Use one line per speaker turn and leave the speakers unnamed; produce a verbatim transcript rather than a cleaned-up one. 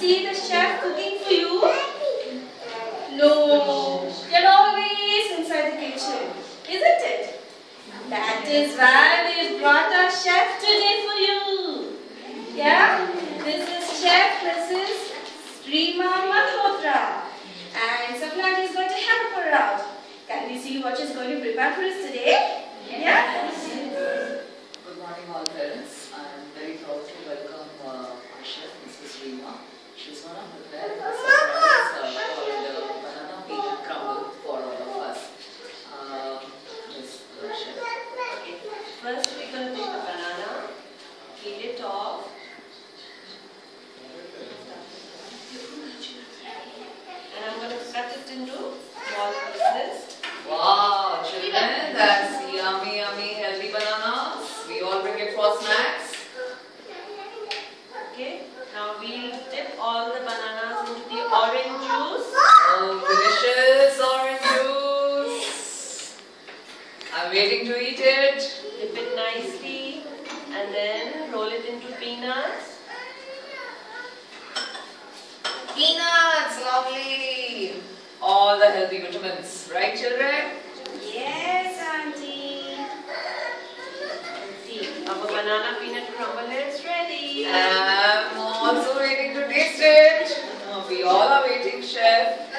see the chef cooking for you? No, you're always inside the kitchen, isn't it? That is why we've brought our chef today for you. Yeah, this is Chef Missus Rima Malhotra, and Sapna is going to help her out. Can we see what she's going to prepare for us today? Yeah?
Good morning all parents. I am very proud to welcome uh, our chef Missus Rima. She's going to prepare a surprise uh, called uh, banana peanut crumble for all of us. Uh, Miss uh, Chef.
Okay. First we're going to take the banana, peel it off. And I'm going to cut it into small pieces.
Wow, children, that's yummy, yummy, healthy bananas. We all bring it for snacks.
Okay, now we'll dip all the bananas into the orange juice.
Oh, delicious orange juice. I'm waiting to eat it.
Dip it nicely and then roll it into peanuts.
Peanuts, lovely. All the healthy vitamins, right children?
Yes, Auntie. See, our banana peanut crumble is ready.
I'm also waiting to taste it. We all are waiting, chef.